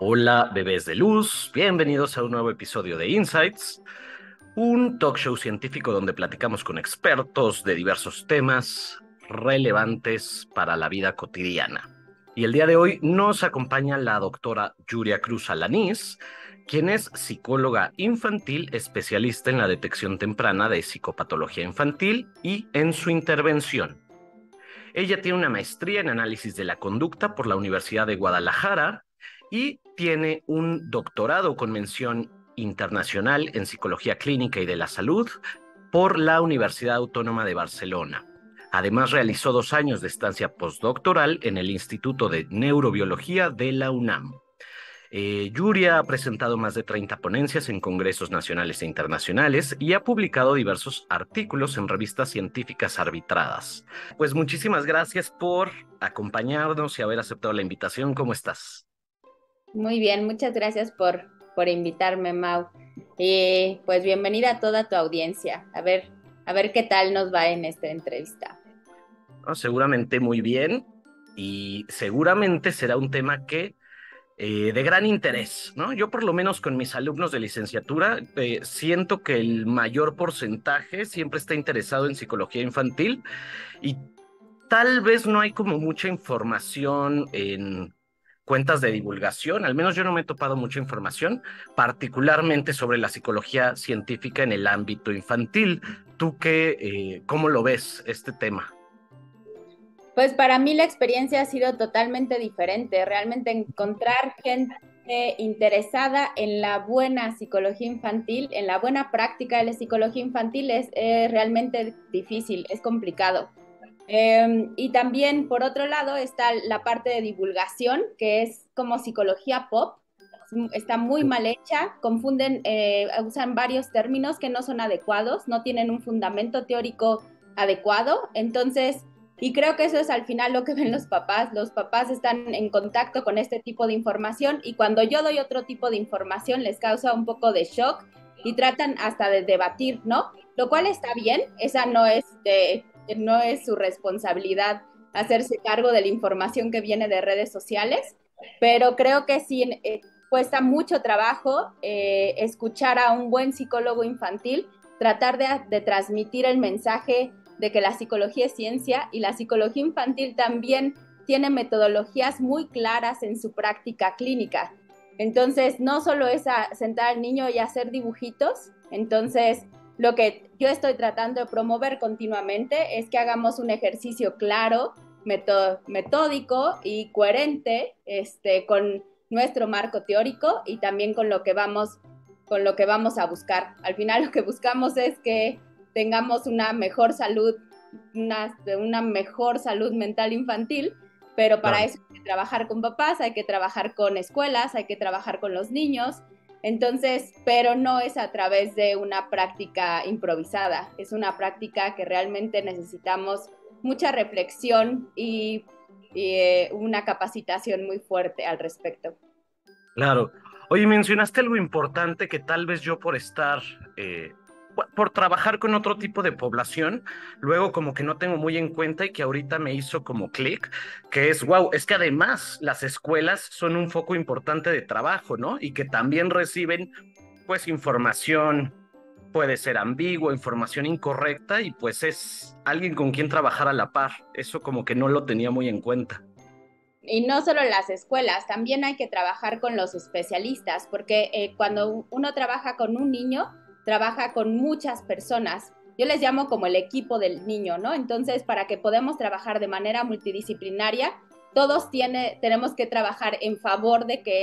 Hola, bebés de luz, bienvenidos a un nuevo episodio de Insights, un talk show científico donde platicamos con expertos de diversos temas relevantes para la vida cotidiana. Y el día de hoy nos acompaña la doctora Yuria Cruz Alanís, quien es psicóloga infantil especialista en la detección temprana de psicopatología infantil y en su intervención. Ella tiene una maestría en análisis de la conducta por la Universidad de Guadalajara y tiene un doctorado con mención internacional en psicología clínica y de la salud por la Universidad Autónoma de Barcelona. Además, realizó 2 años de estancia postdoctoral en el Instituto de Neurobiología de la UNAM. Yuria ha presentado más de 30 ponencias en congresos nacionales e internacionales y ha publicado diversos artículos en revistas científicas arbitradas. Pues muchísimas gracias por acompañarnos y haber aceptado la invitación. ¿Cómo estás? Muy bien, muchas gracias por invitarme, Mau. Y pues bienvenida a toda tu audiencia. A ver qué tal nos va en esta entrevista. ¿No? Seguramente muy bien y seguramente será un tema que de gran interés, ¿no? Yo por lo menos con mis alumnos de licenciatura siento que el mayor porcentaje siempre está interesado en psicología infantil y tal vez no hay como mucha información en cuentas de divulgación, al menos yo no me he topado mucha información, particularmente sobre la psicología científica en el ámbito infantil. ¿Tú cómo lo ves este tema? Pues para mí la experiencia ha sido totalmente diferente. Realmente encontrar gente interesada en la buena psicología infantil, en la buena práctica de la psicología infantil es realmente difícil, es complicado. Y también, por otro lado, está la parte de divulgación, que es como psicología pop. Está muy mal hecha, confunden, usan varios términos que no son adecuados, no tienen un fundamento teórico adecuado. Entonces, y creo que eso es al final lo que ven los papás. Los papás están en contacto con este tipo de información y cuando yo doy otro tipo de información les causa un poco de shock y tratan hasta de debatir, ¿no? Lo cual está bien, esa no es su responsabilidad hacerse cargo de la información que viene de redes sociales, pero creo que sí cuesta mucho trabajo escuchar a un buen psicólogo infantil, tratar de transmitir el mensaje de que la psicología es ciencia y la psicología infantil también tiene metodologías muy claras en su práctica clínica. Entonces, no solo es sentar al niño y hacer dibujitos, entonces lo que yo estoy tratando de promover continuamente es que hagamos un ejercicio claro, metódico y coherente con nuestro marco teórico y también con lo que vamos a buscar. Al final lo que buscamos es que tengamos una mejor salud, una mejor salud mental infantil, pero para Claro. eso hay que trabajar con papás, hay que trabajar con escuelas, hay que trabajar con los niños. Entonces, pero no es a través de una práctica improvisada, es una práctica que realmente necesitamos mucha reflexión y una capacitación muy fuerte al respecto. Claro. Oye, mencionaste algo importante que tal vez yo por estar, por trabajar con otro tipo de población, luego como que no tengo muy en cuenta y que ahorita me hizo como clic, que es, wow, es que además las escuelas son un foco importante de trabajo, ¿no? Y que también reciben, pues, información, puede ser ambigua, información incorrecta y pues es alguien con quien trabajar a la par. Eso como que no lo tenía muy en cuenta. Y no solo las escuelas, también hay que trabajar con los especialistas, porque cuando uno trabaja con un niño, trabaja con muchas personas. Yo les llamo como el equipo del niño, ¿no? Entonces, para que podamos trabajar de manera multidisciplinaria, tenemos que trabajar en favor de que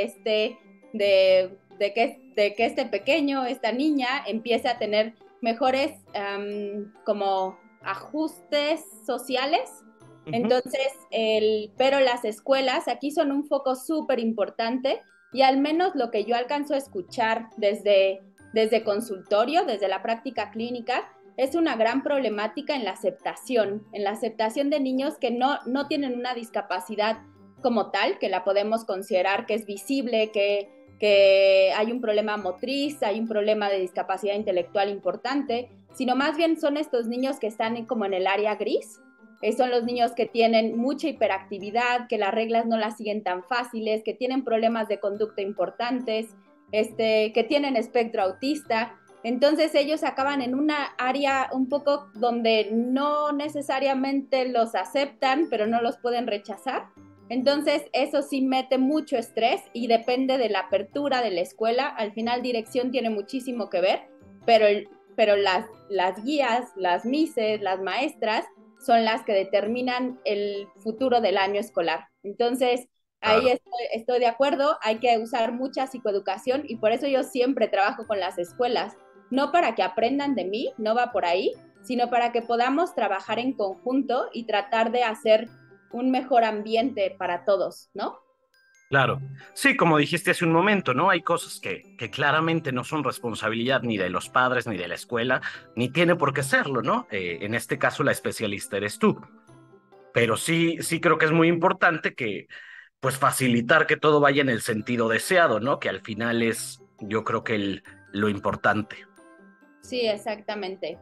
de que este pequeño, esta niña, empiece a tener mejores como ajustes sociales. Ujú. Entonces, pero las escuelas aquí son un foco súper importante y al menos lo que yo alcanzo a escuchar desde consultorio, desde la práctica clínica, es una gran problemática en la aceptación de niños que no tienen una discapacidad como tal, que la podemos considerar que es visible, que hay un problema motriz, hay un problema de discapacidad intelectual importante, sino más bien son estos niños que están como en el área gris, son los niños que tienen mucha hiperactividad, que las reglas no las siguen tan fáciles, que tienen problemas de conducta importantes, que tienen espectro autista. Entonces ellos acaban en una área un poco donde no necesariamente los aceptan, pero no los pueden rechazar. Entonces eso sí mete mucho estrés y depende de la apertura de la escuela. Al final dirección tiene muchísimo que ver, pero las guías, las mises, las maestras son las que determinan el futuro del año escolar. Entonces, ahí Claro. estoy de acuerdo, hay que usar mucha psicoeducación y por eso yo siempre trabajo con las escuelas, no para que aprendan de mí, no va por ahí, sino para que podamos trabajar en conjunto y tratar de hacer un mejor ambiente para todos, ¿no? Claro, sí, como dijiste hace un momento, ¿no? Hay cosas que claramente no son responsabilidad ni de los padres ni de la escuela, ni tiene por qué serlo, ¿no? En este caso, la especialista eres tú. Pero sí, sí creo que es muy importante que, pues, facilitar que todo vaya en el sentido deseado, ¿no? Que al final es, yo creo que lo importante. Sí, exactamente.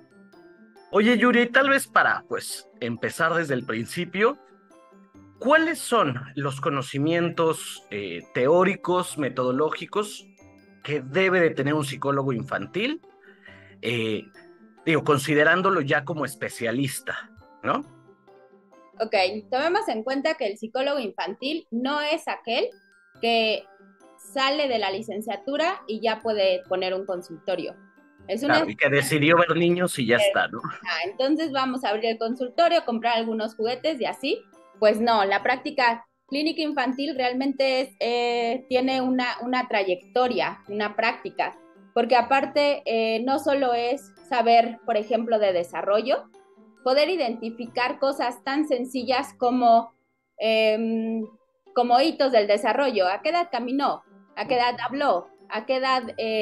Oye, Yuri, tal vez para, pues, empezar desde el principio. ¿Cuáles son los conocimientos teóricos, metodológicos que debe de tener un psicólogo infantil? Eh, Digo, considerándolo ya como especialista, ¿no? Ok, tomemos en cuenta que el psicólogo infantil no es aquel que sale de la licenciatura y ya puede poner un consultorio. Es una... Claro, y que decidió ver niños y ya está, ¿no? Entonces vamos a abrir el consultorio, comprar algunos juguetes y así. Pues no, la práctica clínica infantil realmente tiene una trayectoria, una práctica, porque aparte no solo es saber, por ejemplo, de desarrollo, poder identificar cosas tan sencillas como hitos del desarrollo. ¿A qué edad caminó? ¿A qué edad habló? ¿A qué edad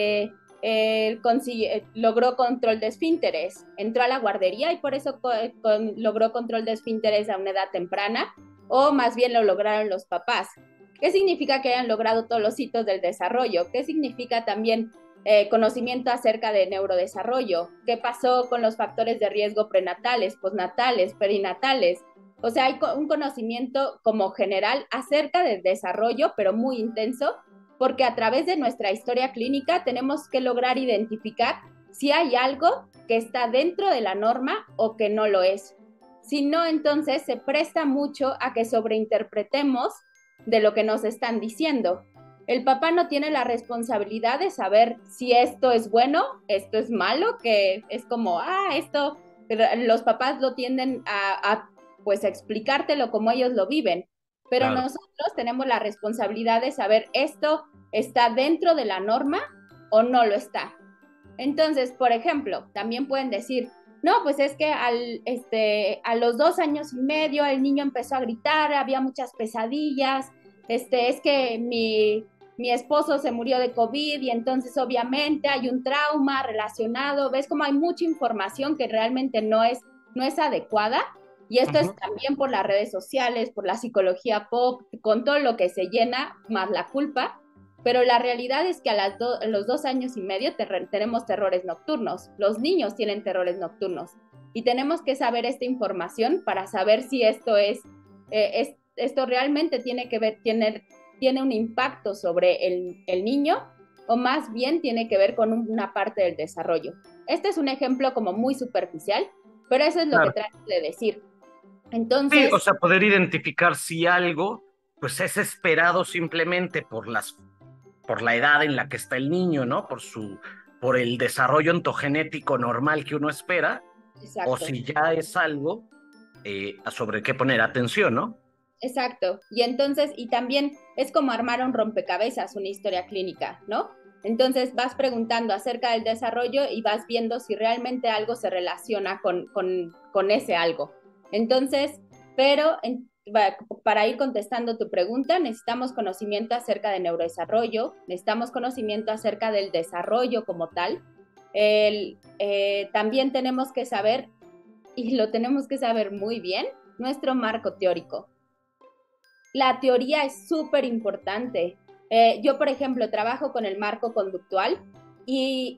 logró control de esfínteres? ¿Entró a la guardería y por eso logró control de esfínteres a una edad temprana? ¿O más bien lo lograron los papás? ¿Qué significa que hayan logrado todos los hitos del desarrollo? ¿Qué significa también conocimiento acerca de neurodesarrollo? ¿Qué pasó con los factores de riesgo prenatales, postnatales, perinatales? O sea, hay un conocimiento como general acerca del desarrollo, pero muy intenso, porque a través de nuestra historia clínica tenemos que lograr identificar si hay algo que está dentro de la norma o que no lo es. Si no, entonces se presta mucho a que sobreinterpretemos de lo que nos están diciendo. El papá no tiene la responsabilidad de saber si esto es bueno, esto es malo, que es como, esto, los papás lo tienden pues a explicártelo como ellos lo viven, pero Claro. nosotros tenemos la responsabilidad de saber esto está dentro de la norma o no lo está. Entonces, por ejemplo, también pueden decir, no, pues es que a los 2 años y medio el niño empezó a gritar, había muchas pesadillas, es que mi esposo se murió de COVID y entonces obviamente hay un trauma relacionado, ves como hay mucha información que realmente no es adecuada y esto es Ujú. también por las redes sociales, por la psicología pop, con todo lo que se llena, más la culpa, pero la realidad es que a los 2 años y medio tenemos terrores nocturnos. Los niños tienen terrores nocturnos y tenemos que saber esta información para saber si esto realmente tiene que ver, tiene un impacto sobre el niño o más bien tiene que ver con una parte del desarrollo. Este es un ejemplo como muy superficial, pero eso es lo que Claro. trato de decir. Sí, o Entonces, sea, poder identificar si algo, pues es esperado simplemente por la edad en la que está el niño, ¿no? Por el desarrollo ontogenético normal que uno espera, o exacto. si ya es algo sobre qué poner atención, ¿no? Exacto. Y entonces, y también es como armar un rompecabezas, una historia clínica, ¿no? Entonces vas preguntando acerca del desarrollo y vas viendo si realmente algo se relaciona con ese algo. Entonces, pero para ir contestando tu pregunta, necesitamos conocimiento acerca de neurodesarrollo, necesitamos conocimiento acerca del desarrollo como tal. También tenemos que saber, y lo tenemos que saber muy bien, nuestro marco teórico. La teoría es súper importante. Yo, por ejemplo, trabajo con el marco conductual y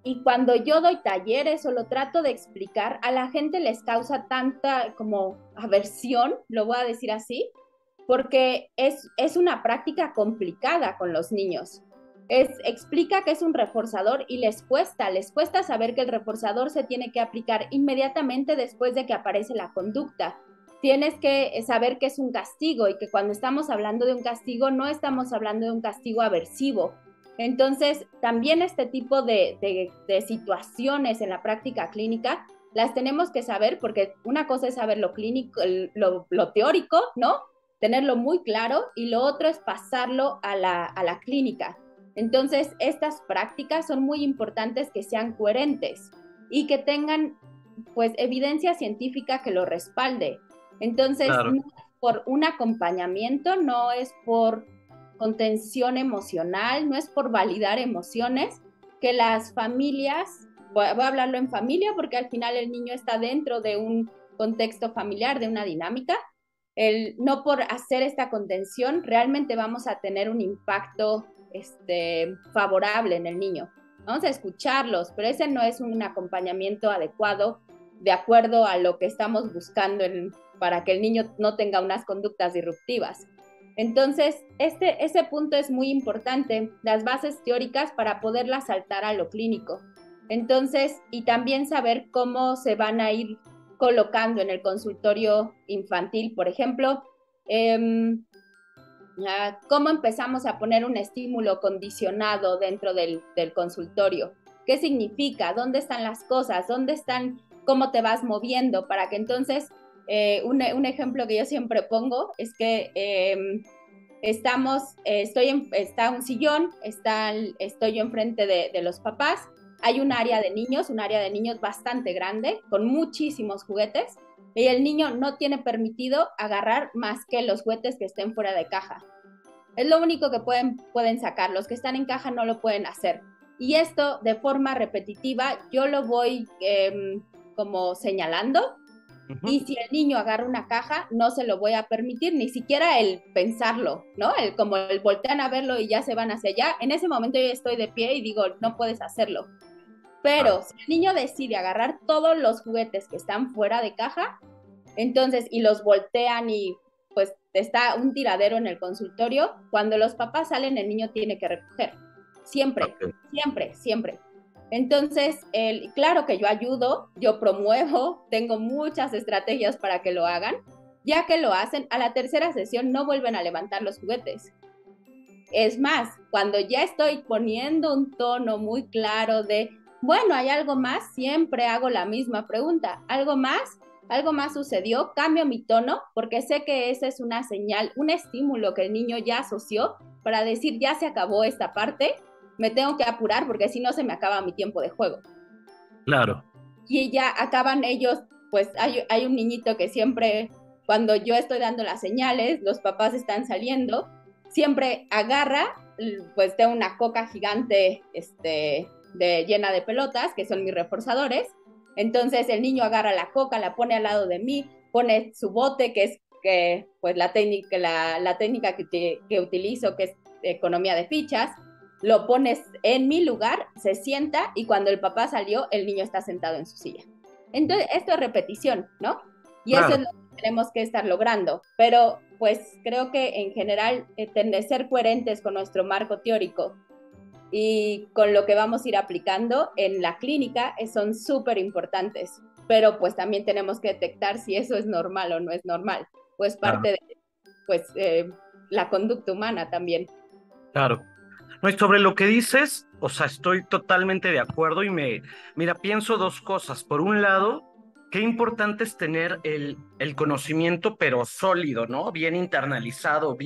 Y cuando yo doy talleres o lo trato de explicar, a la gente les causa tanta como aversión, lo voy a decir así, porque es una práctica complicada con los niños. Explica que es un reforzador y les cuesta saber que el reforzador se tiene que aplicar inmediatamente después de que aparece la conducta. Tienes que saber que es un castigo y que cuando estamos hablando de un castigo no estamos hablando de un castigo aversivo. Entonces, también este tipo de situaciones en la práctica clínica las tenemos que saber porque una cosa es saber lo clínico, lo teórico, ¿no? Tenerlo muy claro y lo otro es pasarlo a la clínica. Entonces, estas prácticas son muy importantes que sean coherentes y que tengan pues evidencia científica que lo respalde. Entonces, Claro. no es por un acompañamiento, no es por contención emocional, no es por validar emociones, que las familias, voy a hablarlo en familia porque al final el niño está dentro de un contexto familiar, de una dinámica, no por hacer esta contención realmente vamos a tener un impacto favorable en el niño. Vamos a escucharlos, pero ese no es un acompañamiento adecuado de acuerdo a lo que estamos buscando para que el niño no tenga unas conductas disruptivas. Entonces, ese punto es muy importante, las bases teóricas para poderlas saltar a lo clínico. Entonces, y también saber cómo se van a ir colocando en el consultorio infantil, por ejemplo, cómo empezamos a poner un estímulo condicionado dentro del consultorio. ¿Qué significa? ¿Dónde están las cosas? ¿Dónde están? ¿Cómo te vas moviendo? Para que entonces, un ejemplo que yo siempre pongo es que está un sillón, estoy yo enfrente de los papás, hay un área de niños bastante grande, con muchísimos juguetes, y el niño no tiene permitido agarrar más que los juguetes que estén fuera de caja. Es lo único que pueden sacar, los que están en caja no lo pueden hacer. Y esto de forma repetitiva yo lo voy como señalando, y si el niño agarra una caja, no se lo voy a permitir, ni siquiera el pensarlo, ¿no? Como el voltean a verlo y ya se van hacia allá. En ese momento yo estoy de pie y digo, no puedes hacerlo. Pero si el niño decide agarrar todos los juguetes que están fuera de caja, entonces, y los voltean y pues está un tiradero en el consultorio, cuando los papás salen, el niño tiene que recoger. Siempre, Okay. siempre, siempre. Entonces, claro que yo ayudo, yo promuevo, tengo muchas estrategias para que lo hagan. Ya que lo hacen, a la tercera sesión no vuelven a levantar los juguetes. Es más, cuando ya estoy poniendo un tono muy claro de, bueno, ¿hay algo más? Siempre hago la misma pregunta. ¿Algo más? ¿Algo más sucedió? Cambio mi tono porque sé que esa es una señal, un estímulo que el niño ya asoció para decir, ya se acabó esta parte, me tengo que apurar porque si no se me acaba mi tiempo de juego. Claro. Y ya acaban ellos, pues hay un niñito que siempre, cuando yo estoy dando las señales, los papás están saliendo, siempre agarra, pues de una coca gigante llena de pelotas, que son mis reforzadores. Entonces el niño agarra la coca, la pone al lado de mí, pone su bote, que es pues la técnica que utilizo, que es economía de fichas, lo pones en mi lugar, se sienta y cuando el papá salió, el niño está sentado en su silla. Entonces, esto es repetición, ¿no? Y claro, eso es lo que tenemos que estar logrando. Pero, pues, creo que en general, ser coherentes con nuestro marco teórico y con lo que vamos a ir aplicando en la clínica son súper importantes. Pero, pues, también tenemos que detectar si eso es normal o no es normal. Pues parte de, pues, la conducta humana también. Claro. No, y sobre lo que dices, o sea, estoy totalmente de acuerdo y mira, pienso dos cosas. Por un lado, qué importante es tener el conocimiento, pero sólido, ¿no? Bien internalizado,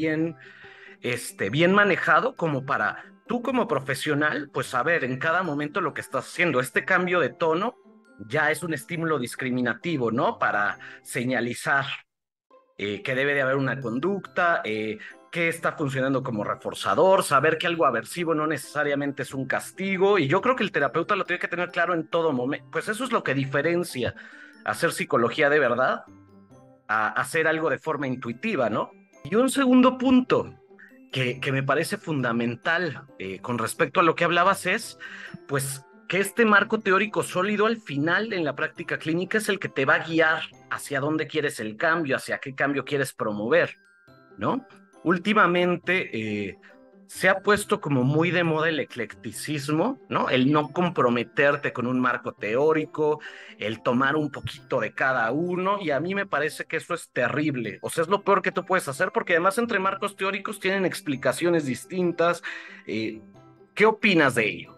bien manejado, como para tú como profesional, pues saber en cada momento lo que estás haciendo. Este cambio de tono ya es un estímulo discriminativo, ¿no? Para señalizar que debe de haber una conducta, que está funcionando como reforzador, saber que algo aversivo no necesariamente es un castigo, y yo creo que el terapeuta lo tiene que tener claro en todo momento. Pues eso es lo que diferencia hacer psicología de verdad a hacer algo de forma intuitiva, ¿no? Y un segundo punto que me parece fundamental con respecto a lo que hablabas es, pues, que este marco teórico sólido al final en la práctica clínica es el que te va a guiar hacia dónde quieres el cambio, hacia qué cambio quieres promover, ¿no? Últimamente se ha puesto como muy de moda el eclecticismo, ¿no? El no comprometerte con un marco teórico, el tomar un poquito de cada uno, y a mí me parece que eso es terrible. O sea, es lo peor que tú puedes hacer, porque además entre marcos teóricos tienen explicaciones distintas. Eh, ¿Qué opinas de ello?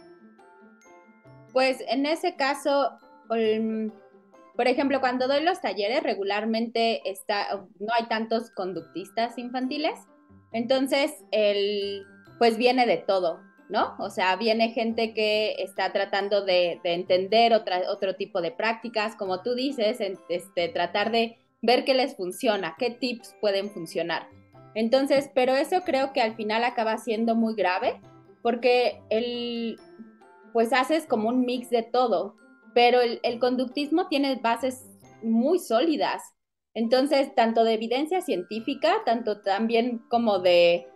Pues en ese caso, por ejemplo, cuando doy los talleres regularmente no hay tantos conductistas infantiles, entonces pues viene de todo, ¿no? O sea, viene gente que está tratando de entender otro tipo de prácticas, como tú dices, tratar de ver qué les funciona, qué tips pueden funcionar. Entonces, pero eso creo que al final acaba siendo muy grave, porque pues haces como un mix de todo, pero el conductismo tiene bases muy sólidas. Entonces, tanto de evidencia científica, tanto también como de,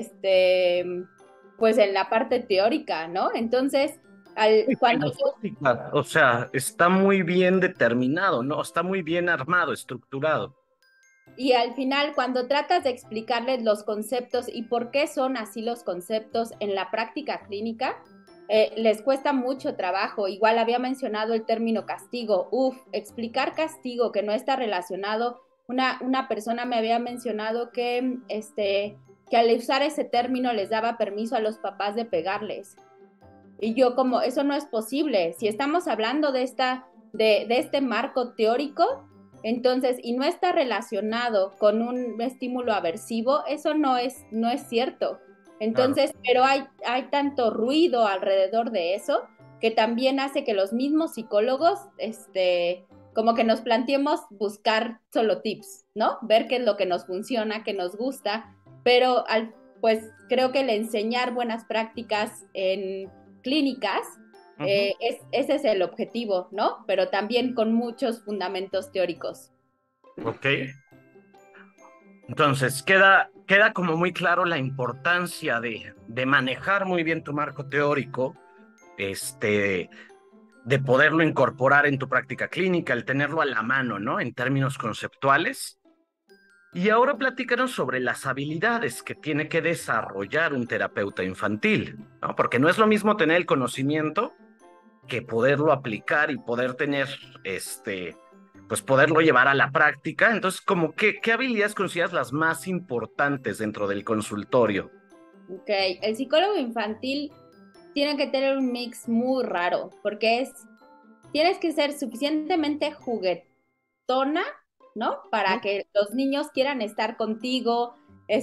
pues en la parte teórica, ¿no? Entonces, Y cuando yo filosófica, o sea, está muy bien determinado, ¿no? Está muy bien armado, estructurado. Y al final, cuando tratas de explicarles los conceptos y por qué son así los conceptos en la práctica clínica, les cuesta mucho trabajo. Igual había mencionado el término castigo. Explicar castigo que no está relacionado. Una persona me había mencionado que al usar ese término les daba permiso a los papás de pegarles. Y yo como, eso no es posible. Si estamos hablando de este marco teórico, entonces, y no está relacionado con un estímulo aversivo, eso no es cierto. Claro. Entonces, pero hay tanto ruido alrededor de eso que también hace que los mismos psicólogos, como que nos planteemos buscar solo tips, ¿no? Ver qué es lo que nos funciona, qué nos gusta, pero pues creo que el enseñar buenas prácticas en clínicas, Ujú. ese es el objetivo, ¿no? Pero también con muchos fundamentos teóricos. Ok. Entonces, queda como muy claro la importancia de manejar muy bien tu marco teórico, este, de poderlo incorporar en tu práctica clínica, el tenerlo a la mano, ¿no? En términos conceptuales. Y ahora platícanos sobre las habilidades que tiene que desarrollar un terapeuta infantil, ¿no? Porque no es lo mismo tener el conocimiento que poderlo aplicar y poder tener, pues poderlo llevar a la práctica. Entonces, como ¿qué habilidades consideras las más importantes dentro del consultorio? Ok, el psicólogo infantil tiene que tener un mix muy raro, porque tienes que ser suficientemente juguetona, ¿no? Para ¿No? que los niños quieran estar contigo,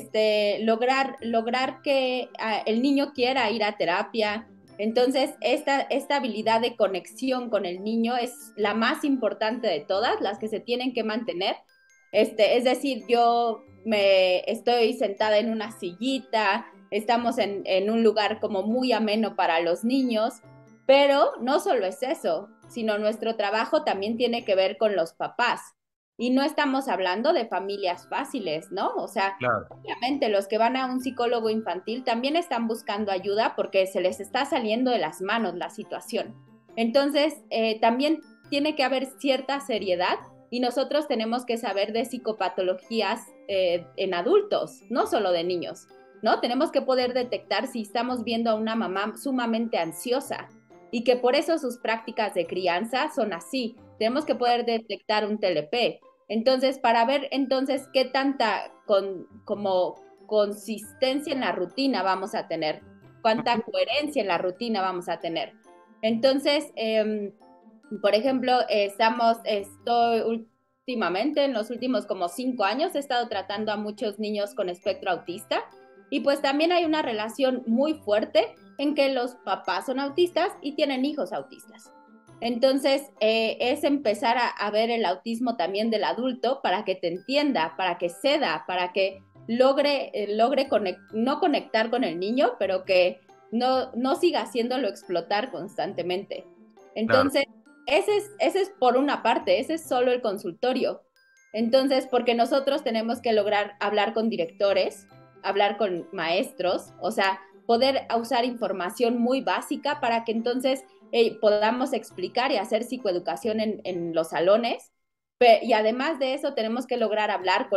lograr que el niño quiera ir a terapia. Entonces, esta habilidad de conexión con el niño es la más importante de todas, las que se tienen que mantener. Es decir, yo me estoy sentada en una sillita, estamos en un lugar como muy ameno para los niños, pero no solo es eso, sino nuestro trabajo también tiene que ver con los papás. Y no estamos hablando de familias fáciles, ¿no? O sea, Claro. obviamente los que van a un psicólogo infantil también están buscando ayuda porque se les está saliendo de las manos la situación. Entonces, también tiene que haber cierta seriedad y nosotros tenemos que saber de psicopatologías en adultos, no solo de niños, ¿no? Tenemos que poder detectar si estamos viendo a una mamá sumamente ansiosa y que por eso sus prácticas de crianza son así. Tenemos que poder detectar un TLP. Entonces, para ver entonces qué tanta como consistencia en la rutina vamos a tener, cuánta coherencia en la rutina vamos a tener. Entonces, por ejemplo, estoy últimamente, en los últimos como 5 años, he estado tratando a muchos niños con espectro autista y pues también hay una relación muy fuerte en que los papás son autistas y tienen hijos autistas. Entonces, es empezar a ver el autismo también del adulto para que te entienda, para que ceda, para que logre no conectar con el niño, pero que no siga haciéndolo explotar constantemente. Claro. Entonces, ese es por una parte, ese es solo el consultorio. Entonces, porque nosotros tenemos que lograr hablar con directores, hablar con maestros, o sea, poder usar información muy básica para que entonces podamos explicar y hacer psicoeducación en los salones. Y además de eso, tenemos que lograr hablar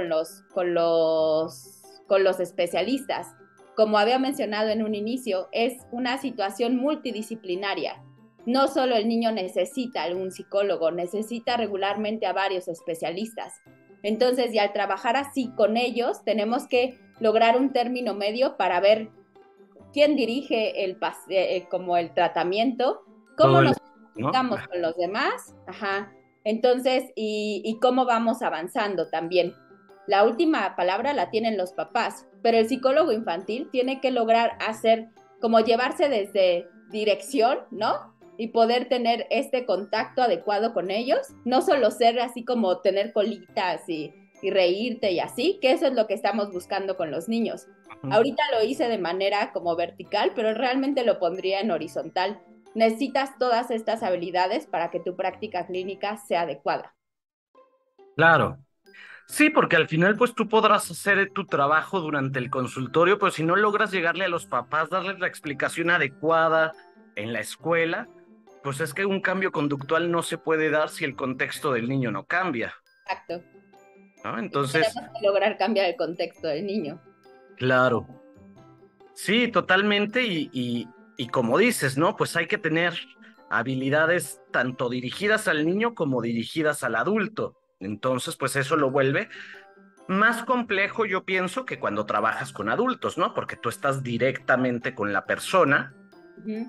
con los especialistas. Como había mencionado en un inicio, es una situación multidisciplinaria. No solo el niño necesita a un psicólogo, necesita regularmente a varios especialistas. Entonces, y al trabajar así con ellos, tenemos que lograr un término medio para ver quién dirige como el tratamiento, cómo Todo nos ¿no? comunicamos con los demás, ajá. Entonces, y cómo vamos avanzando también. La última palabra la tienen los papás, pero el psicólogo infantil tiene que lograr hacer, como llevarse desde dirección, ¿no? Y poder tener este contacto adecuado con ellos, no solo ser así como tener colitas y reírte y así, que eso es lo que estamos buscando con los niños. Ahorita lo hice de manera como vertical, pero realmente lo pondría en horizontal. Necesitas todas estas habilidades para que tu práctica clínica sea adecuada. Claro. Sí, porque al final pues tú podrás hacer tu trabajo durante el consultorio, pero si no logras llegarle a los papás, darles la explicación adecuada en la escuela, pues es que un cambio conductual no se puede dar si el contexto del niño no cambia, Exacto. ¿no? Y Entonces, tenemos que lograr cambiar el contexto del niño. claro, sí, totalmente y como dices, ¿no? Pues hay que tener habilidades tanto dirigidas al niño como dirigidas al adulto. Entonces, pues eso lo vuelve más complejo, yo pienso, que cuando trabajas con adultos, ¿no? Porque tú estás directamente con la persona, Ujú.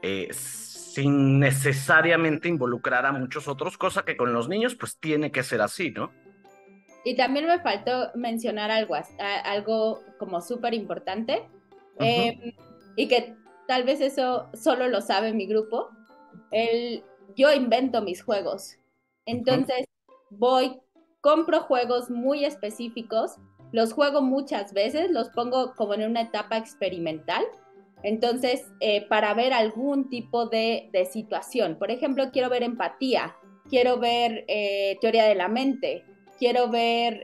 sin necesariamente involucrar a muchos otros, cosa que con los niños, pues tiene que ser así, ¿no? Y también me faltó mencionar algo como súper importante, Ujú, y que tal vez eso solo lo sabe mi grupo. El, yo invento mis juegos. ujú, Entonces voy, compro juegos muy específicos, los juego muchas veces, los pongo como en una etapa experimental. Entonces, para ver algún tipo de situación. Por ejemplo, quiero ver empatía, quiero ver teoría de la mente, quiero ver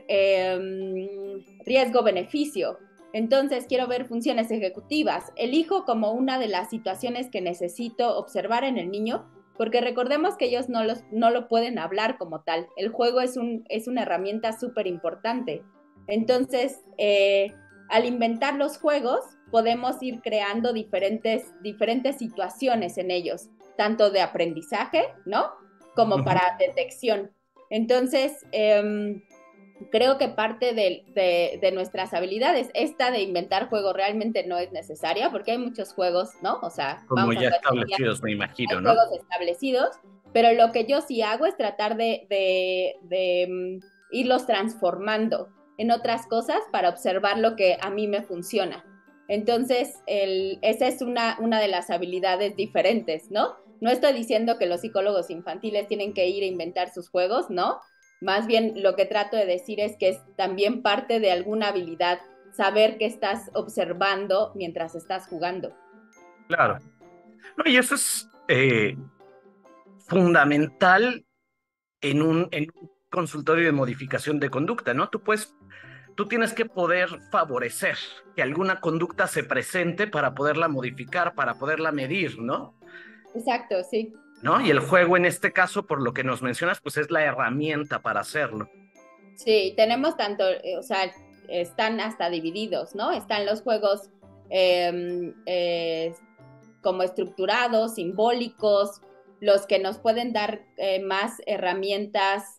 riesgo-beneficio. Entonces, quiero ver funciones ejecutivas. Elijo como una de las situaciones que necesito observar en el niño, porque recordemos que ellos no lo pueden hablar como tal. El juego es una herramienta súper importante. Entonces, al inventar los juegos, podemos ir creando diferentes situaciones en ellos, tanto de aprendizaje, ¿no? Como ujú. para detección. Entonces, creo que parte de nuestras habilidades, esta de inventar juegos realmente no es necesaria, porque hay muchos juegos, ¿no? O sea, Como vamos a ya ser establecidos, me hay imagino, ¿no? juegos establecidos, pero lo que yo sí hago es tratar de irlos transformando en otras cosas para observar lo que a mí me funciona. Entonces, esa es una de las habilidades diferentes, ¿no? No estoy diciendo que los psicólogos infantiles tienen que ir a inventar sus juegos, ¿no? Más bien lo que trato de decir es que es también parte de alguna habilidad saber que estás observando mientras estás jugando. Claro. No, y eso es fundamental en un consultorio de modificación de conducta, ¿no? Tú tienes que poder favorecer que alguna conducta se presente para poderla modificar, para poderla medir, ¿no? Exacto, sí. ¿No? Y el juego en este caso, por lo que nos mencionas, pues es la herramienta para hacerlo. Sí, tenemos tanto, o sea, están hasta divididos, ¿no? Están los juegos eh, eh, como estructurados, simbólicos, los que nos pueden dar más herramientas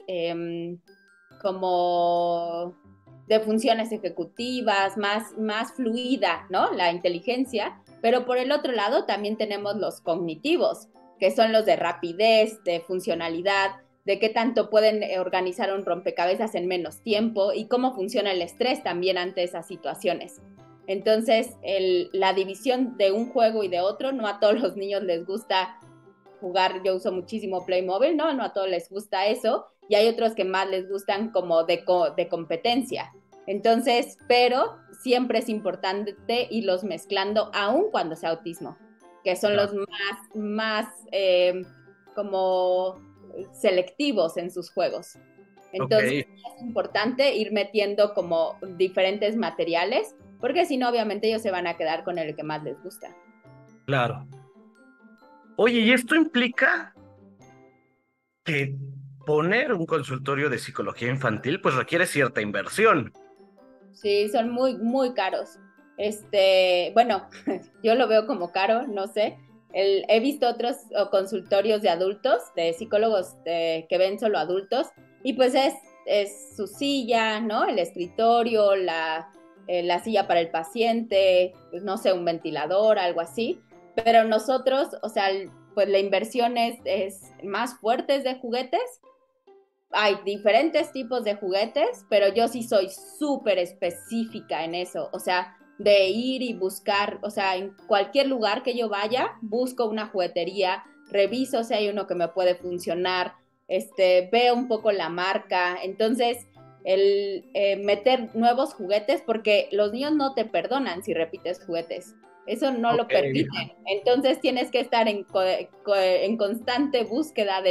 como de funciones ejecutivas, más fluida, ¿no? La inteligencia, pero por el otro lado también tenemos los cognitivos, que son los de rapidez, de funcionalidad, de qué tanto pueden organizar un rompecabezas en menos tiempo y cómo funciona el estrés también ante esas situaciones. Entonces, la división de un juego y de otro, no a todos los niños les gusta jugar, yo uso muchísimo Playmobil, ¿no? No a todos les gusta eso, y hay otros que más les gustan como de competencia. Entonces, pero siempre es importante irlos mezclando, aun cuando sea autismo, que son Claro. los más como selectivos en sus juegos. Ok, Entonces, es importante ir metiendo como diferentes materiales porque si no, obviamente ellos se van a quedar con el que más les gusta. Claro. Oye, ¿y esto implica que poner un consultorio de psicología infantil pues requiere cierta inversión? Sí, son muy, muy caros. Bueno, yo lo veo como caro, no sé. He visto otros consultorios de adultos, de psicólogos que ven solo adultos, y pues es su silla, ¿no? El escritorio, la silla para el paciente, pues no sé, un ventilador, algo así. Pero nosotros, o sea, pues la inversión es más fuerte, es de juguetes. Hay diferentes tipos de juguetes, pero yo sí soy súper específica en eso, o sea, de ir y buscar, o sea, en cualquier lugar que yo vaya, busco una juguetería, reviso si hay uno que me puede funcionar, veo un poco la marca, entonces el meter nuevos juguetes, porque los niños no te perdonan si repites juguetes, eso no lo Ok. permiten, entonces tienes que estar en constante búsqueda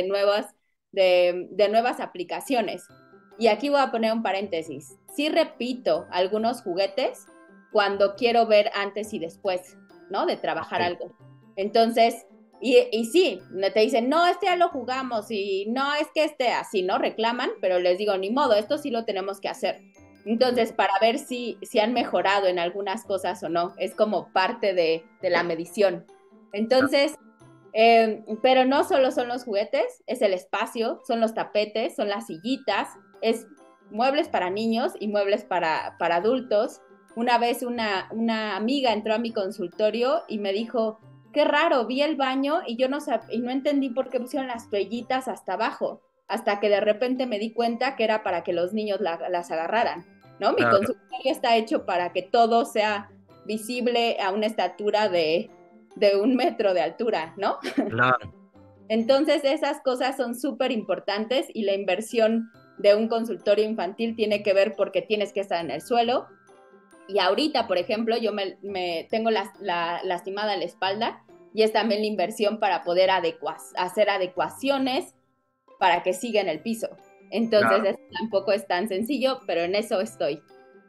de nuevas aplicaciones. Y aquí voy a poner un paréntesis. Sí repito algunos juguetes cuando quiero ver antes y después, ¿no? De trabajar Ok. algo. Entonces, y sí, te dicen, no, ya lo jugamos y no, es que así, ¿no? Reclaman, pero les digo, ni modo, esto sí lo tenemos que hacer. Entonces, para ver si han mejorado en algunas cosas o no, es como parte de la medición. Entonces, pero no solo son los juguetes, es el espacio, son los tapetes, son las sillitas, es muebles para niños y muebles para adultos. Una vez una amiga entró a mi consultorio y me dijo, qué raro, vi el baño y yo y no entendí por qué pusieron las toallitas hasta abajo, hasta que de repente me di cuenta que era para que los niños las agarraran, ¿no? Mi Claro, consultorio está hecho para que todo sea visible a una estatura de 1 metro de altura, ¿no? claro. Entonces esas cosas son súper importantes y la inversión de un consultorio infantil tiene que ver porque tienes que estar en el suelo. Y ahorita, por ejemplo, yo me tengo lastimada la espalda y es también la inversión para poder hacer adecuaciones para que siga en el piso. Entonces, Claro. eso tampoco es tan sencillo, pero en eso estoy.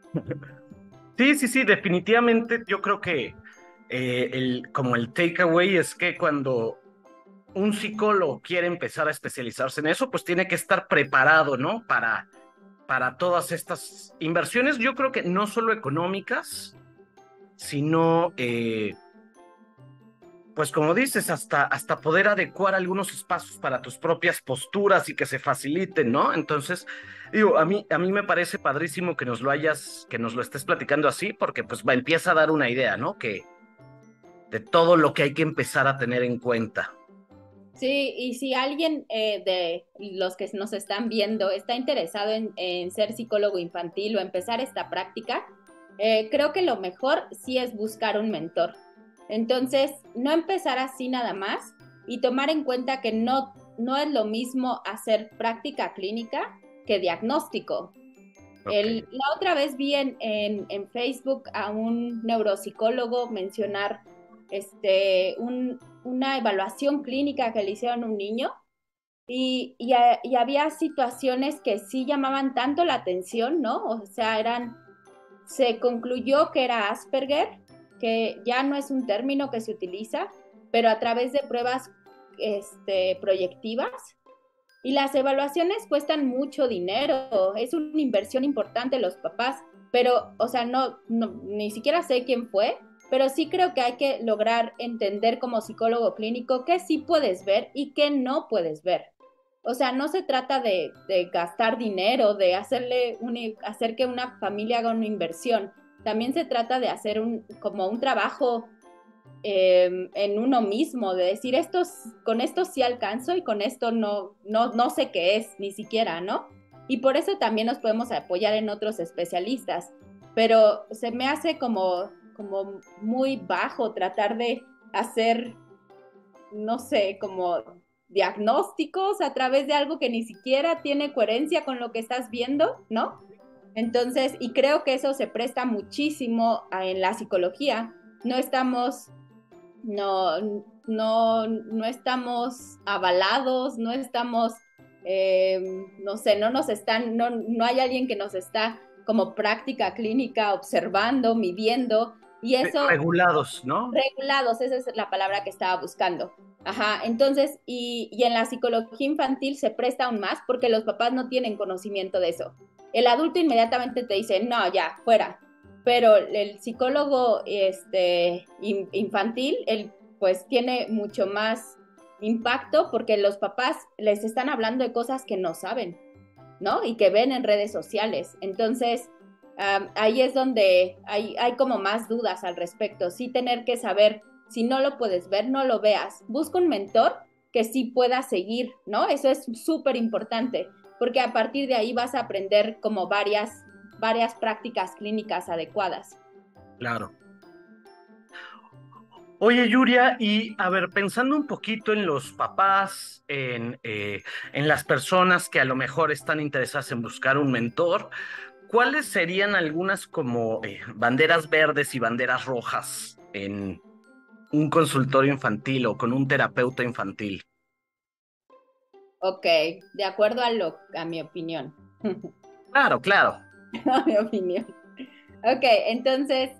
Sí, sí, sí, definitivamente yo creo que como el takeaway es que cuando un psicólogo quiere empezar a especializarse en eso, pues tiene que estar preparado, ¿no? Para todas estas inversiones, yo creo que no solo económicas, sino, pues como dices, hasta poder adecuar algunos espacios para tus propias posturas y que se faciliten, ¿no? Entonces, digo, a mí me parece padrísimo que nos lo estés platicando así, porque pues empieza a dar una idea, ¿no? De todo lo que hay que empezar a tener en cuenta. Sí, y si alguien de los que nos están viendo está interesado en ser psicólogo infantil o empezar esta práctica, creo que lo mejor sí es buscar un mentor. Entonces, no empezar así nada más y tomar en cuenta que no es lo mismo hacer práctica clínica que diagnóstico. Ok, La otra vez vi en Facebook a un neuropsicólogo mencionar una evaluación clínica que le hicieron a un niño y había situaciones que sí llamaban tanto la atención, ¿no? O sea, se concluyó que era Asperger, que ya no es un término que se utiliza, pero a través de pruebas proyectivas y las evaluaciones cuestan mucho dinero, es una inversión importante los papás, pero, o sea, ni siquiera sé quién fue, pero sí creo que hay que lograr entender como psicólogo clínico qué sí puedes ver y qué no puedes ver. O sea, no se trata de gastar dinero, de hacer que una familia haga una inversión. También se trata de hacer como un trabajo en uno mismo, de decir, con esto sí alcanzo y con esto no sé qué es, ni siquiera, ¿no? Y por eso también nos podemos apoyar en otros especialistas, pero se me hace como muy bajo tratar de hacer, no sé, como diagnósticos a través de algo que ni siquiera tiene coherencia con lo que estás viendo, ¿no? Entonces, y creo que eso se presta muchísimo en la psicología. No estamos no estamos avalados, no estamos, no sé, no hay alguien que nos está como práctica clínica, observando, midiendo, y eso... Regulados, ¿no? Regulados, esa es la palabra que estaba buscando. Ajá, entonces, y en la psicología infantil se presta aún más porque los papás no tienen conocimiento de eso. El adulto inmediatamente te dice, no, ya, fuera. Pero el psicólogo infantil, él pues tiene mucho más impacto porque los papás les están hablando de cosas que no saben, ¿no? Y que ven en redes sociales. Entonces, ahí es donde hay como más dudas al respecto. Sí tener que saber, si no lo puedes ver, no lo veas. Busca un mentor que sí pueda seguir, ¿no? Eso es súper importante, porque a partir de ahí vas a aprender como varias prácticas clínicas adecuadas. Claro. Oye, Yuria, y a ver, pensando un poquito en los papás, en las personas que a lo mejor están interesadas en buscar un mentor, ¿cuáles serían algunas como banderas verdes y banderas rojas en un consultorio infantil o con un terapeuta infantil? Ok, de acuerdo a mi opinión. Claro, claro. A mi opinión. Ok, entonces,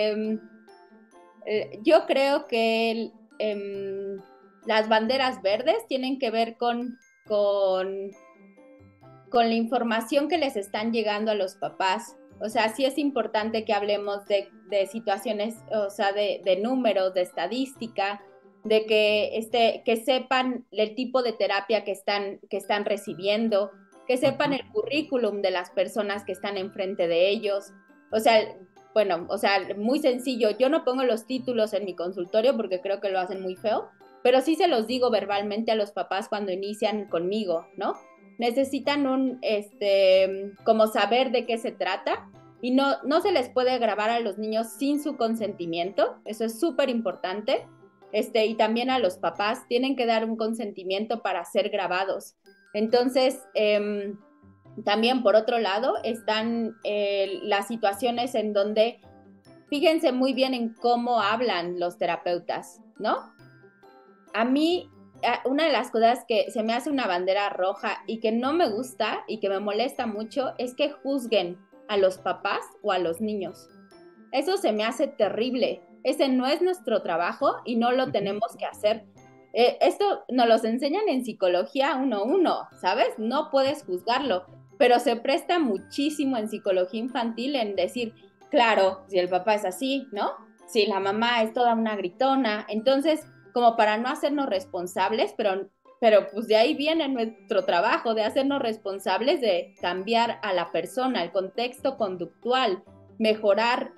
yo creo que las banderas verdes tienen que ver con, con la información que les están llegando a los papás. O sea, sí es importante que hablemos de situaciones, o sea, de números, de estadística, de que sepan el tipo de terapia que están recibiendo, que sepan el currículum de las personas que están enfrente de ellos. O sea, bueno, o sea, muy sencillo. Yo no pongo los títulos en mi consultorio porque creo que lo hacen muy feo, pero sí se los digo verbalmente a los papás cuando inician conmigo, ¿no? Necesitan como saber de qué se trata y no se les puede grabar a los niños sin su consentimiento, eso es súper importante, y también a los papás tienen que dar un consentimiento para ser grabados. Entonces, también por otro lado están las situaciones en donde fíjense muy bien en cómo hablan los terapeutas, ¿no? A mí, una de las cosas que se me hace una bandera roja y que no me gusta y que me molesta mucho es que juzguen a los papás o a los niños. Eso se me hace terrible. Ese no es nuestro trabajo y no lo tenemos que hacer. Esto nos lo enseñan en psicología 1-1, ¿sabes? No puedes juzgarlo, pero se presta muchísimo en psicología infantil en decir, claro, si el papá es así, ¿no? Si la mamá es toda una gritona, entonces, como para no hacernos responsables, pero pues de ahí viene nuestro trabajo, de hacernos responsables de cambiar a la persona, el contexto conductual, mejorar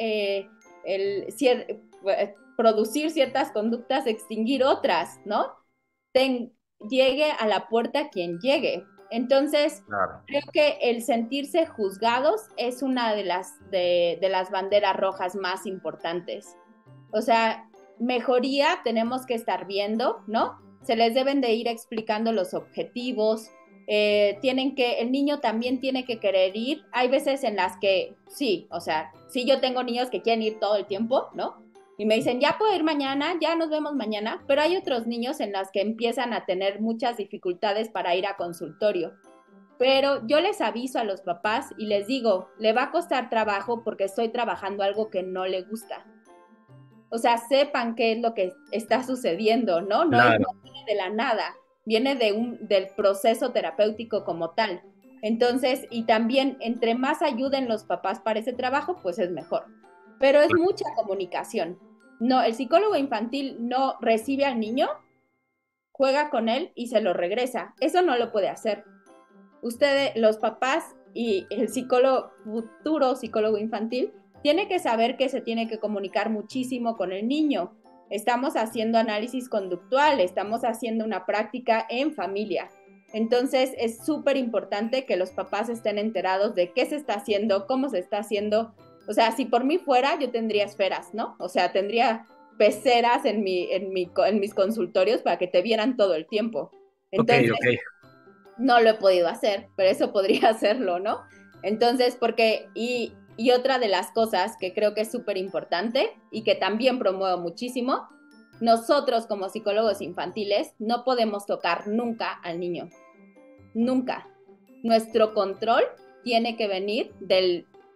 producir ciertas conductas, extinguir otras, ¿no? Llegue a la puerta quien llegue. Entonces, Claro. creo que el sentirse juzgados es una de las banderas rojas más importantes. O sea, mejoría tenemos que estar viendo, ¿no? Se les deben de ir explicando los objetivos, el niño también tiene que querer ir. Hay veces en las que sí, o sea, sí yo tengo niños que quieren ir todo el tiempo, ¿no? Y me dicen, ya puedo ir mañana, ya nos vemos mañana, pero hay otros niños en las que empiezan a tener muchas dificultades para ir a consultorio. Pero yo les aviso a los papás y les digo, le va a costar trabajo porque estoy trabajando algo que no le gusta. O sea, sepan qué es lo que está sucediendo, ¿no? No Claro. viene de la nada, viene del proceso terapéutico como tal. Entonces, y también entre más ayuden los papás para ese trabajo, pues es mejor. Pero es mucha comunicación. No, el psicólogo infantil no recibe al niño, juega con él y se lo regresa. Eso no lo puede hacer. Ustedes, los papás y el futuro psicólogo infantil, tiene que saber que se tiene que comunicar muchísimo con el niño. Estamos haciendo análisis conductual, estamos haciendo una práctica en familia. Entonces es súper importante que los papás estén enterados de qué se está haciendo, cómo se está haciendo. O sea, si por mí fuera, yo tendría esferas, ¿no? O sea, tendría peceras en mis consultorios para que te vieran todo el tiempo. Ok, Entonces, ok. no lo he podido hacer, pero eso podría hacerlo, ¿no? Entonces, y otra de las cosas que creo que es súper importante y que también promuevo muchísimo, nosotros como psicólogos infantiles no podemos tocar nunca al niño, nunca. Nuestro control tiene que venir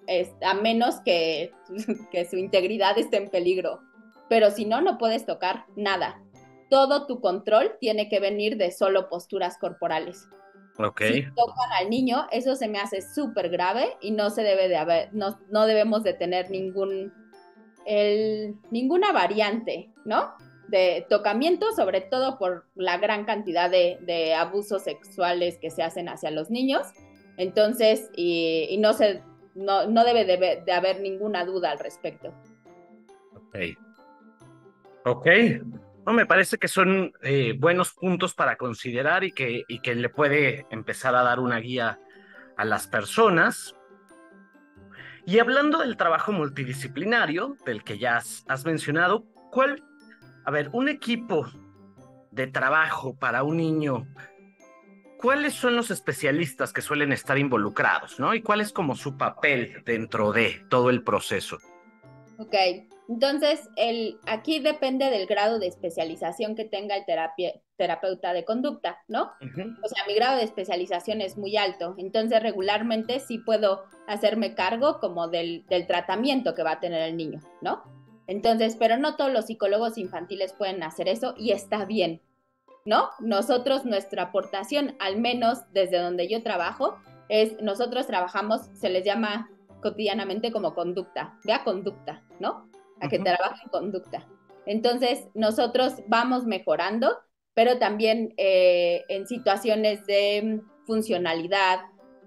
a menos que, que su integridad esté en peligro. Pero si no, no puedes tocar nada. Todo tu control tiene que venir de solo posturas corporales. Ok, Si tocan al niño, eso se me hace súper grave y no se debe de haber, no debemos de tener ninguna variante, ¿no? De tocamiento, sobre todo por la gran cantidad de abusos sexuales que se hacen hacia los niños. Entonces, y no debe de haber ninguna duda al respecto. ok, ok. No, me parece que son buenos puntos para considerar y que le puede empezar a dar una guía a las personas. Y hablando del trabajo multidisciplinario, del que ya has mencionado, a ver, un equipo de trabajo para un niño, ¿cuáles son los especialistas que suelen estar involucrados, ¿no? ¿Y cuál es como su papel dentro de todo el proceso? Ok, entonces aquí depende del grado de especialización que tenga el terapeuta de conducta, ¿no? Ujú. O sea, mi grado de especialización es muy alto, entonces regularmente sí puedo hacerme cargo como del tratamiento que va a tener el niño, ¿no? Entonces, pero no todos los psicólogos infantiles pueden hacer eso y está bien, ¿no? Nosotros, nuestra aportación, al menos desde donde yo trabajo, nosotros trabajamos, se les llama cotidianamente como conducta, vea conducta, ¿no? A que Ujú. trabajen conducta. Entonces, nosotros vamos mejorando, pero también en situaciones de funcionalidad,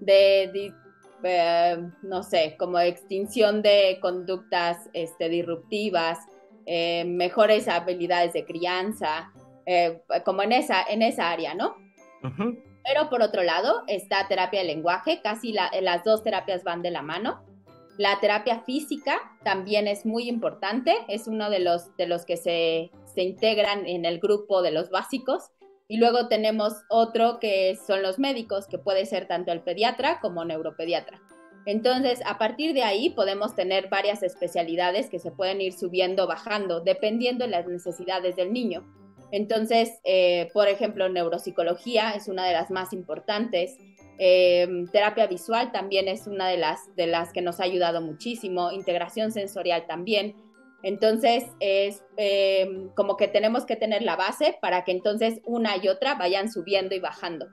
no sé, como extinción de conductas disruptivas, mejores habilidades de crianza, como en esa área, ¿no? Ujú. Pero por otro lado está terapia de lenguaje, casi las dos terapias van de la mano. La terapia física también es muy importante, es uno de los que se integran en el grupo de los básicos. Y luego tenemos otro que son los médicos, que puede ser tanto el pediatra como neuropediatra. Entonces, a partir de ahí podemos tener varias especialidades que se pueden ir subiendo, bajando, dependiendo de las necesidades del niño. Entonces, por ejemplo, neuropsicología es una de las más importantes. Terapia visual también es una de las que nos ha ayudado muchísimo. Integración sensorial también. Entonces, es como que tenemos que tener la base para que entonces una y otra vayan subiendo y bajando.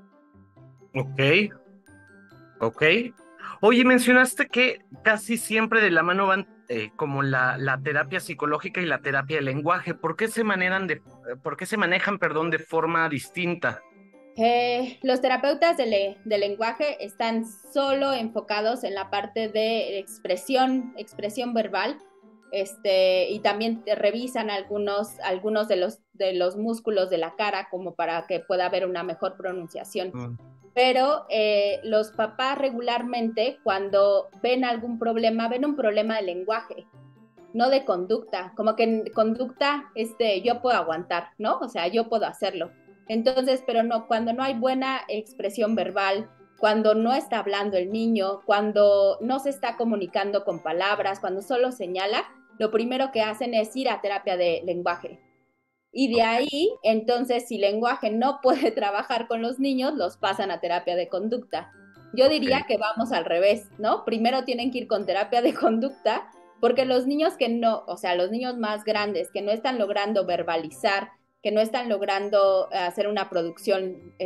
Ok, ok. Oye, mencionaste que casi siempre de la mano van como la terapia psicológica y la terapia de lenguaje. ¿Por qué se manejan, perdón, de forma distinta? Los terapeutas de lenguaje están solo enfocados en la parte de expresión verbal, y también revisan algunos de los músculos de la cara como para que pueda haber una mejor pronunciación. Mm. Pero los papás regularmente cuando ven algún problema, ven un problema de lenguaje, no de conducta, como que en conducta yo puedo aguantar, ¿no? O sea, yo puedo hacerlo. Entonces, pero no, cuando no hay buena expresión verbal, cuando no está hablando el niño, cuando no se está comunicando con palabras, cuando solo señala, lo primero que hacen es ir a terapia de lenguaje. Y de ahí, entonces, si lenguaje no puede trabajar con los niños, los pasan a terapia de conducta. Yo Ok. diría que vamos al revés, ¿no? Primero tienen que ir con terapia de conducta, porque los niños que no, o sea, los niños más grandes que no están logrando verbalizar, que no están logrando hacer una producción,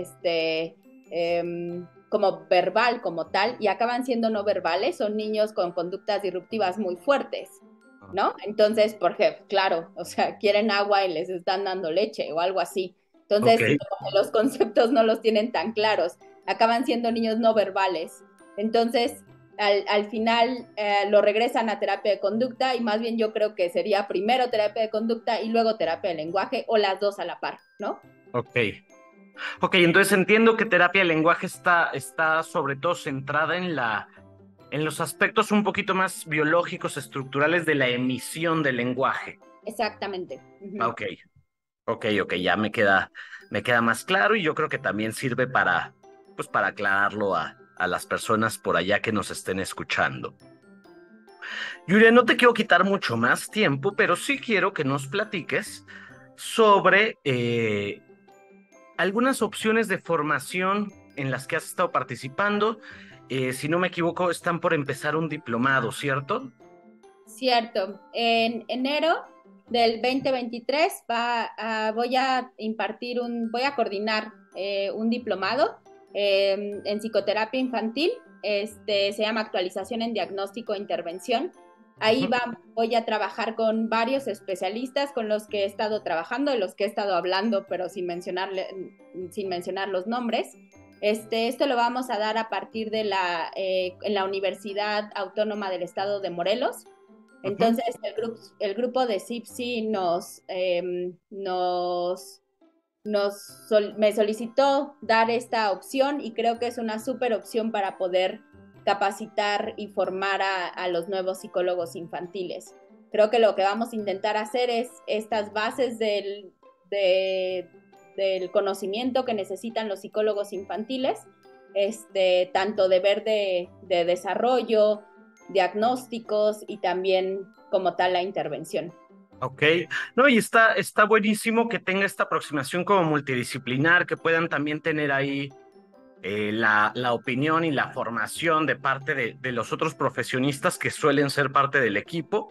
como verbal, como tal, y acaban siendo no verbales, son niños con conductas disruptivas muy fuertes. ¿No? Entonces, porque, claro, o sea, quieren agua y les están dando leche o algo así. Ok. Entonces, los conceptos no los tienen tan claros, acaban siendo niños no verbales. Entonces, al final lo regresan a terapia de conducta y más bien yo creo que sería primero terapia de conducta y luego terapia de lenguaje o las dos a la par, ¿no? Ok. Ok, entonces entiendo que terapia de lenguaje está sobre todo centrada en los aspectos un poquito más biológicos, estructurales de la emisión del lenguaje. Exactamente. Ah, Uh-huh. ok, ok, ya me queda más claro y yo creo que también sirve pues para aclararlo a las personas por allá que nos estén escuchando. Yuria, no te quiero quitar mucho más tiempo, pero sí quiero que nos platiques sobre algunas opciones de formación en las que has estado participando si no me equivoco, están por empezar un diplomado, ¿cierto? Cierto. En enero del 2023 voy a coordinar un diplomado en psicoterapia infantil. Se llama Actualización en Diagnóstico e Intervención. Ahí Ujú. voy a trabajar con varios especialistas con los que he estado trabajando, de los que he estado hablando, pero sin mencionar los nombres. Esto lo vamos a dar a partir de en la Universidad Autónoma del Estado de Morelos. Ujú. Entonces, el grupo de CIPSI me solicitó dar esta opción y creo que es una súper opción para poder capacitar y formar a los nuevos psicólogos infantiles. Creo que lo que vamos a intentar hacer es estas bases del conocimiento que necesitan los psicólogos infantiles, tanto de ver de desarrollo, diagnósticos y también como tal la intervención. Ok, no, y está buenísimo que tenga esta aproximación como multidisciplinar, que puedan también tener ahí la opinión y la formación de parte de los otros profesionistas que suelen ser parte del equipo.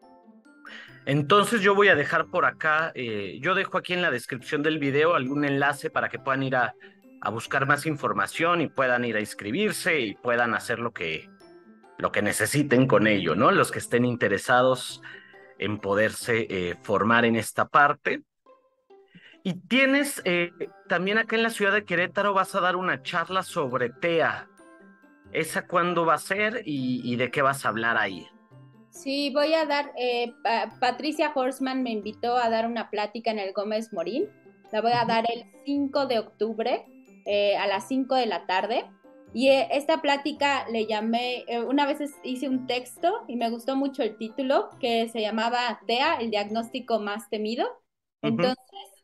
Entonces yo voy a dejar por acá, yo dejo aquí en la descripción del video algún enlace para que puedan ir a buscar más información y puedan ir a inscribirse y puedan hacer lo que necesiten con ello, ¿no? Los que estén interesados en poderse formar en esta parte. Y tienes también acá en la ciudad de Querétaro vas a dar una charla sobre TEA. ¿Esa cuándo va a ser y de qué vas a hablar ahí? Sí, voy a dar, Patricia Horstman me invitó a dar una plática en el Gómez Morín. La voy a Ujú. dar el 5 de octubre a las 5 de la tarde. Y esta plática le llamé, una vez hice un texto y me gustó mucho el título, que se llamaba TEA, el diagnóstico más temido. Ujú. Entonces,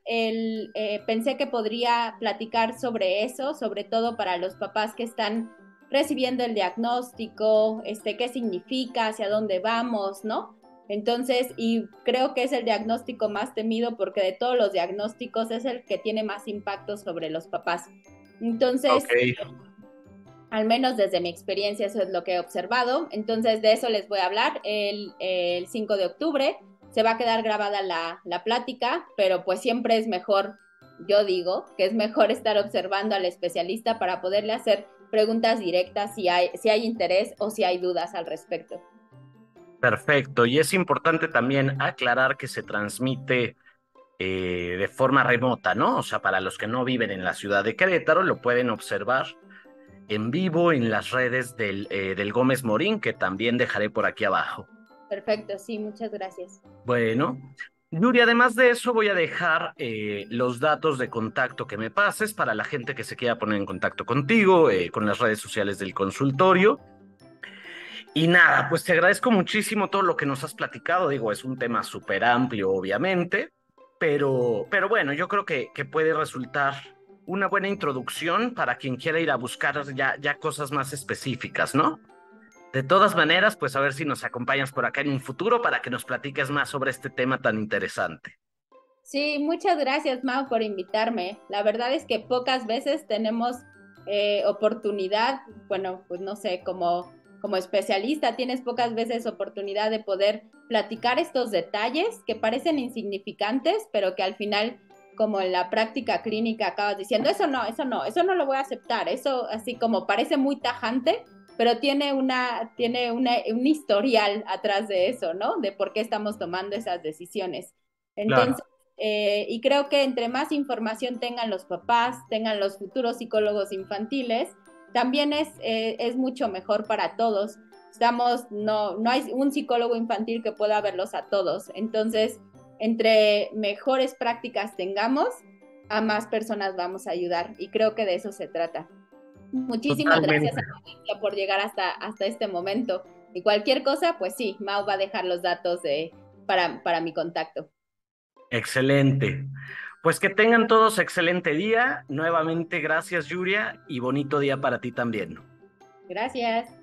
pensé que podría platicar sobre eso, sobre todo para los papás que están recibiendo el diagnóstico, qué significa, hacia dónde vamos, ¿no? Entonces, y creo que es el diagnóstico más temido porque de todos los diagnósticos es el que tiene más impacto sobre los papás. Ok, Entonces, al menos desde mi experiencia, eso es lo que he observado. Entonces, de eso les voy a hablar el 5 de octubre. Se va a quedar grabada la plática, pero pues siempre es mejor, yo digo, que es mejor estar observando al especialista para poderle hacer preguntas directas si hay interés o si hay dudas al respecto. perfecto. Y es importante también aclarar que se transmite de forma remota, ¿no? O sea, para los que no viven en la ciudad de Querétaro, lo pueden observar en vivo en las redes del Gómez Morín, que también dejaré por aquí abajo. Perfecto, sí, muchas gracias. Bueno, Yuri, además de eso, voy a dejar los datos de contacto que me pases para la gente que se quiera poner en contacto contigo, con las redes sociales del consultorio. Y nada, pues te agradezco muchísimo todo lo que nos has platicado. Digo, es un tema súper amplio, obviamente, pero bueno, yo creo que puede resultar una buena introducción para quien quiera ir a buscar ya cosas más específicas, ¿no? De todas maneras, pues a ver si nos acompañas por acá en un futuro para que nos platiques más sobre este tema tan interesante. Sí, muchas gracias, Mau, por invitarme. La verdad es que pocas veces tenemos oportunidad, bueno, pues no sé, como especialista tienes pocas veces oportunidad de poder platicar estos detalles que parecen insignificantes, pero que al final, como en la práctica clínica acabas diciendo, eso no lo voy a aceptar, eso así como parece muy tajante, pero un historial atrás de eso, ¿no? De por qué estamos tomando esas decisiones. Entonces, Claro. y creo que entre más información tengan los papás, tengan los futuros psicólogos infantiles, también es mucho mejor para todos. No hay un psicólogo infantil que pueda verlos a todos. Entonces, entre mejores prácticas tengamos, a más personas vamos a ayudar. Y creo que de eso se trata. Muchísimas gracias Totalmente. a Patricia por llegar hasta este momento. Y cualquier cosa, pues sí, Mau va a dejar los datos para mi contacto. Excelente. Pues que tengan todos excelente día. Nuevamente, gracias, Yuria, y bonito día para ti también. Gracias.